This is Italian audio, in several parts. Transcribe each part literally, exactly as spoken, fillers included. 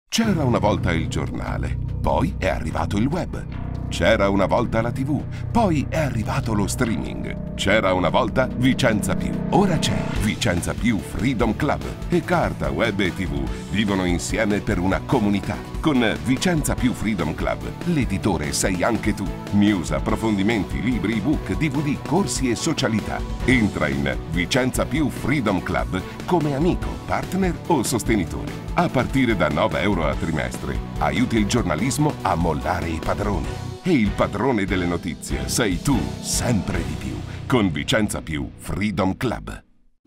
C'era una volta il giornale, poi è arrivato il web. C'era una volta la tivù, poi è arrivato lo streaming. C'era una volta Vicenza Più, ora c'è Vicenza Più Freedom Club. E carta, web e tivù vivono insieme per una comunità. Con Vicenza Più Freedom Club, l'editore sei anche tu. News, approfondimenti, libri, ebook, D V D, corsi e socialità. Entra in Vicenza Più Freedom Club come amico, partner o sostenitore. A partire da nove euro a trimestre, aiuti il giornalismo a mollare i padroni. E il padrone delle notizie sei tu, sempre di più, con Vicenza Più Freedom Club.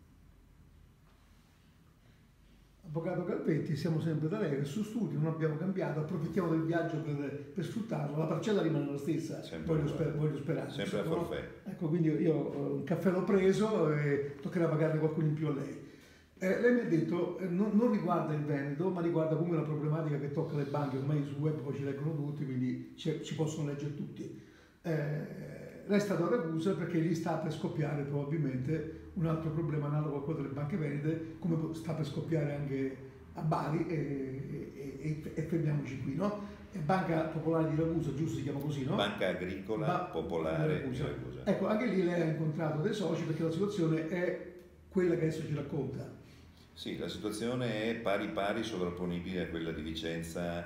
Avvocato Calvetti, siamo sempre da lei, nel suo studio, non abbiamo cambiato, approfittiamo del viaggio per, per sfruttarlo, la parcella rimane la stessa, voglio, sper, voglio sperare. Sempre a forfè. No? Ecco, quindi io un caffè l'ho preso e toccherà pagarne qualcuno in più a lei. Eh, lei mi ha detto, eh, non, non riguarda il Veneto, ma riguarda comunque la problematica che tocca le banche, ormai sul web poi ci leggono tutti, quindi ci possono leggere tutti. Eh, lei è stato a Ragusa perché lì sta per scoppiare probabilmente un altro problema analogo a quello delle banche venete, come sta per scoppiare anche a Bari, e, e, e, e fermiamoci qui, no? È Banca Popolare di Ragusa, giusto, si chiama così, no? Banca Agricola ba Popolare di Ragusa. di Ragusa. Ecco, anche lì lei ha incontrato dei soci perché la situazione è quella che adesso ci racconta. Sì, la situazione è pari pari sovrapponibile a quella di Vicenza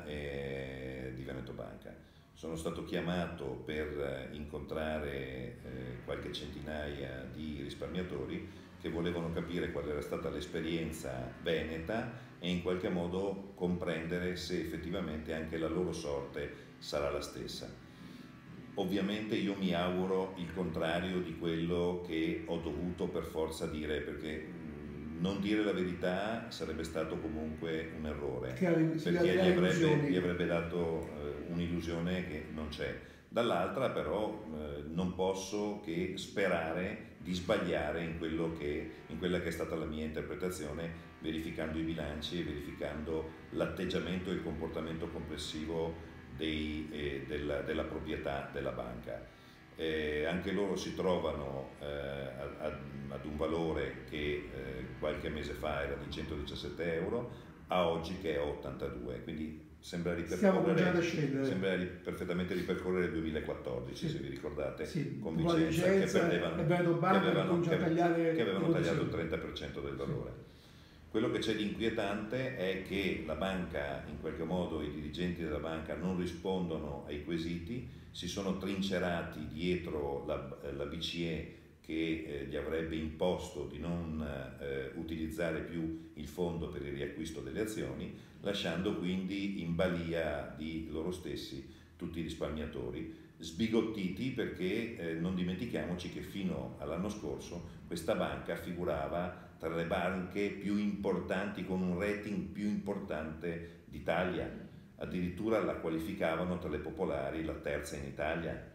e di Veneto Banca. Sono stato chiamato per incontrare eh, qualche centinaia di risparmiatori che volevano capire qual era stata l'esperienza veneta e in qualche modo comprendere se effettivamente anche la loro sorte sarà la stessa. Ovviamente io mi auguro il contrario di quello che ho dovuto per forza dire, perché non dire la verità sarebbe stato comunque un errore, perché gli avrebbe, gli avrebbe dato eh, un'illusione che non c'è. Dall'altra però eh, non posso che sperare di sbagliare in, quello che, in quella che è stata la mia interpretazione, verificando i bilanci e verificando l'atteggiamento e il comportamento complessivo dei, eh, della, della proprietà della banca. Eh, anche loro si trovano eh, ad, ad un valore che eh, qualche mese fa era di centodiciassette euro, a oggi che è ottantadue, quindi sembra ripercorrere, sembra ri, perfettamente ripercorrere il duemilaquattordici, sì, se vi ricordate, sì, con Vicenza che perdevano, che avevano, che, tagliare che avevano tagliato il trenta per cento del valore. Sì. Quello che c'è di inquietante è che la banca, in qualche modo i dirigenti della banca non rispondono ai quesiti, si sono trincerati dietro la, la B C E che eh, gli avrebbe imposto di non eh, utilizzare più il fondo per il riacquisto delle azioni, lasciando quindi in balia di loro stessi tutti i risparmiatori, sbigottiti perché eh, non dimentichiamoci che fino all'anno scorso questa banca figurava tra le banche più importanti, con un rating più importante d'Italia, addirittura la qualificavano tra le popolari la terza in Italia.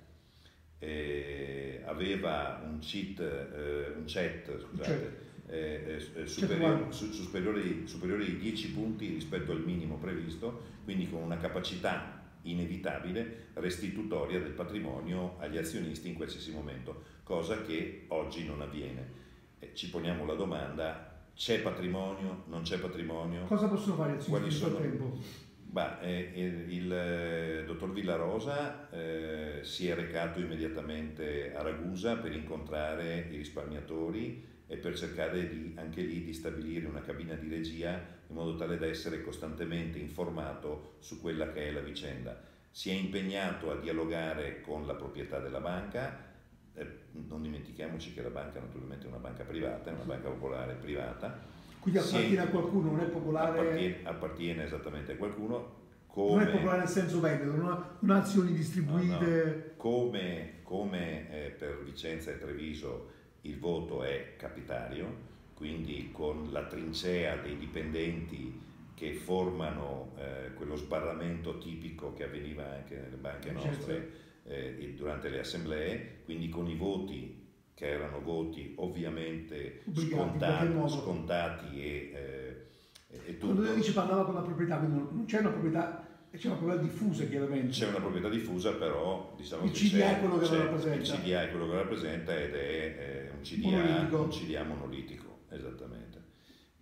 Eh, aveva un cheat, eh, un chat, scusate, eh, eh, superiore, su, superiore, superiore di dieci punti rispetto al minimo previsto, quindi con una capacità inevitabile restitutoria del patrimonio agli azionisti in qualsiasi momento, cosa che oggi non avviene. Eh, ci poniamo la domanda: c'è patrimonio, non c'è patrimonio? Cosa possono fare gli azionisti in quel tempo? Bah, eh, il, il eh, dottor Villarosa eh, si è recato immediatamente a Ragusa per incontrare i risparmiatori e per cercare di, anche lì di stabilire una cabina di regia in modo tale da essere costantemente informato su quella che è la vicenda. Si è impegnato a dialogare con la proprietà della banca, eh, non dimentichiamoci che la banca naturalmente è una banca privata, è una banca popolare privata. Quindi appartiene a qualcuno, non è popolare? Appartiene, appartiene esattamente a qualcuno. Come, non è popolare nel senso veneto, non ha, non ha azioni distribuite. No, no. Come, come eh, per Vicenza e Treviso il voto è capitario, quindi con la trincea dei dipendenti che formano eh, quello sbarramento tipico che avveniva anche nelle banche nostre eh, durante le assemblee, quindi con i voti che erano voti ovviamente scontati, scontati e, eh, e tutto. Quando lei dice parlava con la proprietà, quindi non c'è una proprietà, c'è una proprietà diffusa chiaramente. C'è una proprietà diffusa, però diciamo il che C D A è quello che lo rappresenta. Il C D A è quello che lo rappresenta ed è, è un, C D A, un C D A monolitico, esattamente.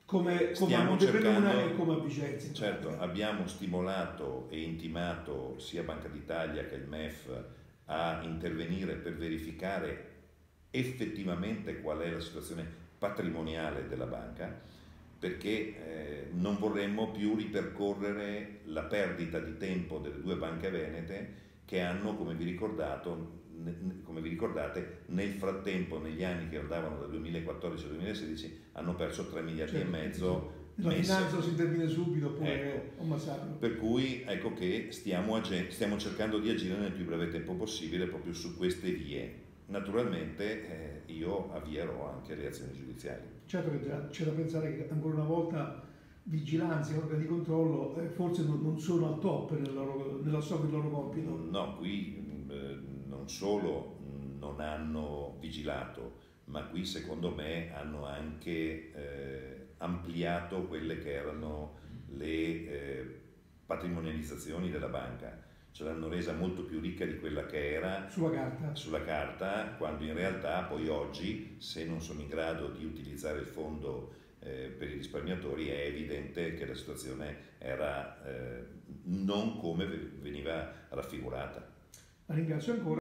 come, come a Stiamo Montepelluna cercando, e come a Vicenza. certo, abbiamo stimolato e intimato sia Banca d'Italia che il M E F a intervenire per verificare effettivamente qual è la situazione patrimoniale della banca, perché eh, non vorremmo più ripercorrere la perdita di tempo delle due banche venete che hanno, come vi, ricordato, come vi ricordate, nel frattempo, negli anni che andavano dal duemilaquattordici al duemilasedici, hanno perso tre miliardi certo, e mezzo. La finanza si interviene subito oppure ecco, è un massacro. Per cui ecco che stiamo, ag- stiamo cercando di agire nel più breve tempo possibile proprio su queste vie. Naturalmente eh, io avvierò anche le azioni giudiziarie. Certo che già c'è da pensare che ancora una volta vigilanza e organi di controllo eh, forse non, non sono al top nel loro, nell'assolvere il loro compito. No, qui eh, non solo non hanno vigilato, ma qui secondo me hanno anche eh, ampliato quelle che erano le eh, patrimonializzazioni della banca. Ce l'hanno resa molto più ricca di quella che era sulla carta. sulla carta, quando in realtà poi oggi, se non sono in grado di utilizzare il fondo eh, per i risparmiatori, è evidente che la situazione era eh, non come veniva raffigurata. La ringrazio ancora.